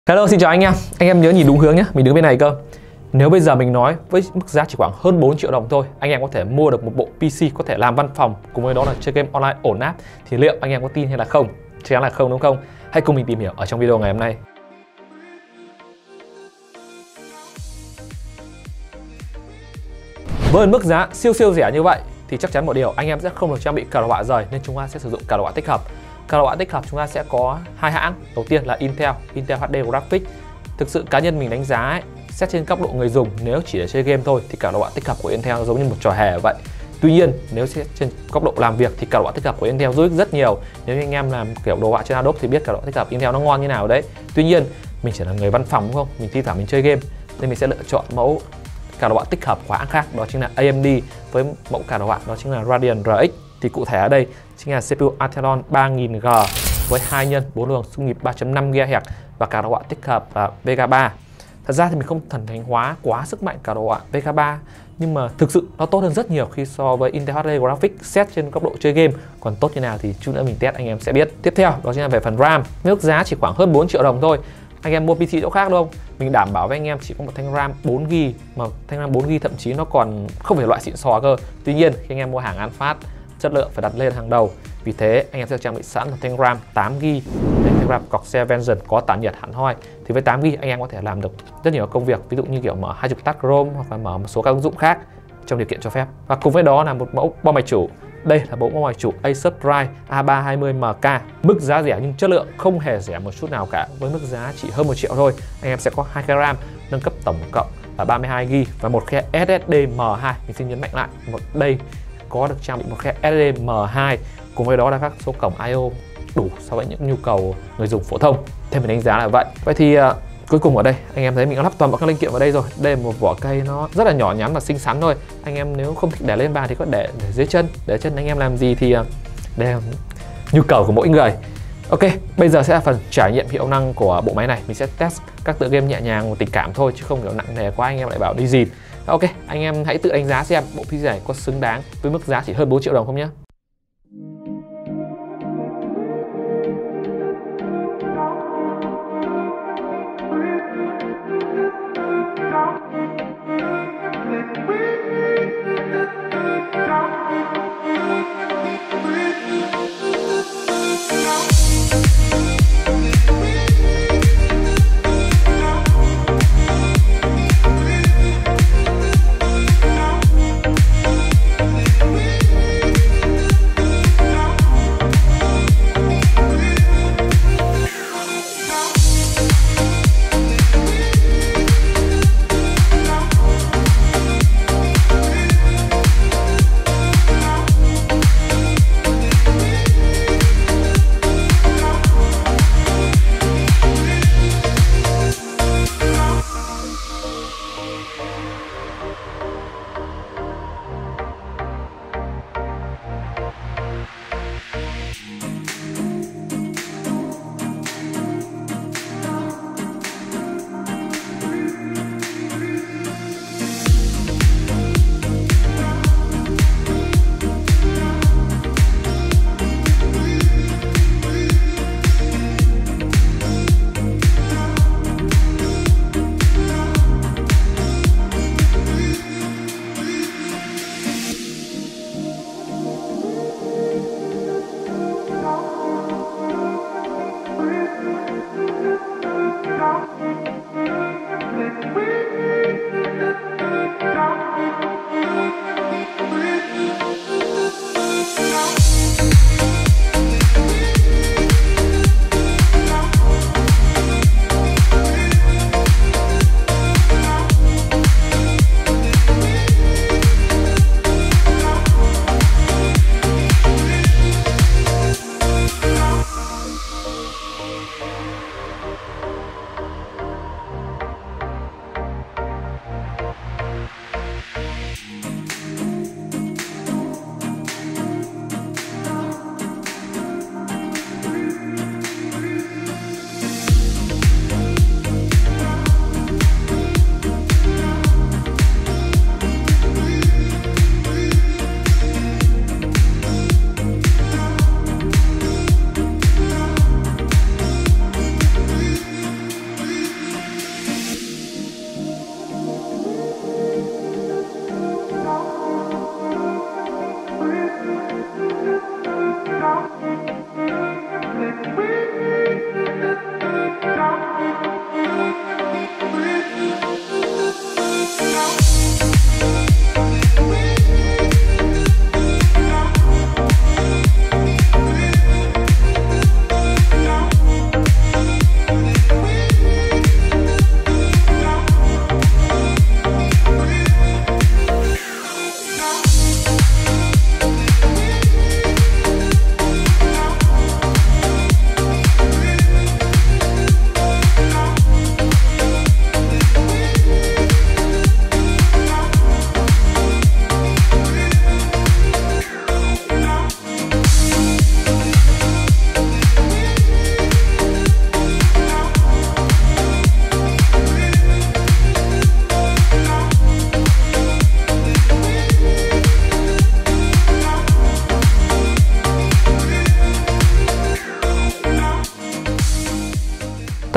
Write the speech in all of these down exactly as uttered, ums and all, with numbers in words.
Hello, xin chào anh em. Anh em nhớ nhìn đúng hướng nhé, mình đứng bên này cơ. Nếu bây giờ mình nói với mức giá chỉ khoảng hơn bốn triệu đồng thôi, anh em có thể mua được một bộ pê xê có thể làm văn phòng cùng với đó là chơi game online ổn áp, thì liệu anh em có tin hay là không? Chắc chắn là không, đúng không? Hãy cùng mình tìm hiểu ở trong video ngày hôm nay. Với mức giá siêu siêu rẻ như vậy thì chắc chắn một điều, anh em sẽ không được trang bị card đồ họa rời, nên chúng ta sẽ sử dụng card đồ họa tích hợp. Card đồ họa tích hợp chúng ta sẽ có hai hãng. Đầu tiên là Intel, Intel hát đê Graphics. Thực sự cá nhân mình đánh giá ấy, xét trên góc độ người dùng, nếu chỉ để chơi game thôi thì card đồ họa tích hợp của Intel giống như một trò hề vậy. Tuy nhiên, nếu xét trên góc độ làm việc thì card đồ họa tích hợp của Intel giúp ích rất nhiều. Nếu như anh em làm kiểu đồ họa trên Adobe thì biết card đồ họa tích hợp Intel nó ngon như nào đấy. Tuy nhiên, mình chỉ là người văn phòng đúng không? Mình thi thoảng mình chơi game nên mình sẽ lựa chọn mẫu card đồ họa tích hợp của hãng khác, đó chính là a em đê với mẫu card đồ họa đó chính là Radeon rờ ích. Thì cụ thể ở đây chính là xê pê u Athlon ba nghìn G với hai nhân bốn luồng xung nhịp ba chấm năm gigahertz và card đồ họa tích hợp là Vega ba. Thật ra thì mình không thần thánh hóa quá sức mạnh card đồ họa Vega ba, nhưng mà thực sự nó tốt hơn rất nhiều khi so với Intel hát đê Graphics xét trên góc độ chơi game. Còn tốt như nào thì chút nữa mình test anh em sẽ biết. Tiếp theo đó chính là về phần RAM. Mức giá chỉ khoảng hơn bốn triệu đồng thôi. Anh em mua pê xê chỗ khác đúng không? Mình đảm bảo với anh em chỉ có một thanh RAM bốn gi ga bai, mà thanh RAM bốn gi ga bai thậm chí nó còn không phải loại xịn sò cơ. Tuy nhiên khi anh em mua hàng ăn phát, chất lượng phải đặt lên hàng đầu. Vì thế anh em sẽ trang bị sẵn một thanh RAM tám gi ga bai, thanh RAM Corsair Vengeance có tản nhiệt hẳn hoi. Thì với tám gi ga bai anh em có thể làm được rất nhiều công việc, ví dụ như kiểu mở hai mươi tab Chrome hoặc là mở một số các ứng dụng khác trong điều kiện cho phép. Và cùng với đó là một mẫu bo mạch chủ. Đây là mẫu bo mạch chủ Asus Prime A ba hai mươi M K. Mức giá rẻ nhưng chất lượng không hề rẻ một chút nào cả. Với mức giá chỉ hơn một triệu thôi, anh em sẽ có hai cái RAM nâng cấp tổng cộng là ba mươi hai gi ga bai và một khe ét ét đê M hai. Mình xin nhấn mạnh lại, một đây có được trang bị một khe ét ét đê M hai, cùng với đó là các số cổng i o đủ so với những nhu cầu người dùng phổ thông. Theo mình đánh giá là vậy. Vậy thì uh, cuối cùng ở đây anh em thấy mình đã lắp toàn bộ các linh kiện vào đây rồi. Đây là một vỏ cây nó rất là nhỏ nhắn và xinh xắn thôi. Anh em nếu không thích để lên bàn thì có để, để dưới chân. Để chân anh em làm gì thì uh, đây là nhu cầu của mỗi người. Ok, bây giờ sẽ là phần trải nghiệm hiệu năng của bộ máy này. Mình sẽ test các tựa game nhẹ nhàng và tình cảm thôi, chứ không kiểu nặng nề quá anh em lại bảo đi dìn. Ok, anh em hãy tự đánh giá xem bộ pê xê này có xứng đáng với mức giá chỉ hơn bốn triệu đồng không nhé.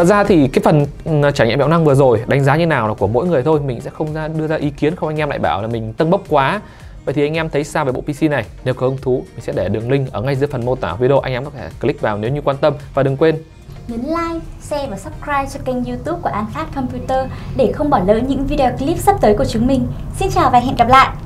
Thật ra thì cái phần trải nghiệm mẹo năng vừa rồi đánh giá như nào là của mỗi người thôi, mình sẽ không ra đưa ra ý kiến, không anh em lại bảo là mình tâng bốc quá. Vậy thì anh em thấy sao về bộ pê xê này? Nếu có hứng thú, mình sẽ để đường link ở ngay dưới phần mô tả video, anh em có thể click vào nếu như quan tâm. Và đừng quên nhấn like, share và subscribe cho kênh YouTube của An Phát Computer để không bỏ lỡ những video clip sắp tới của chúng mình. Xin chào và hẹn gặp lại!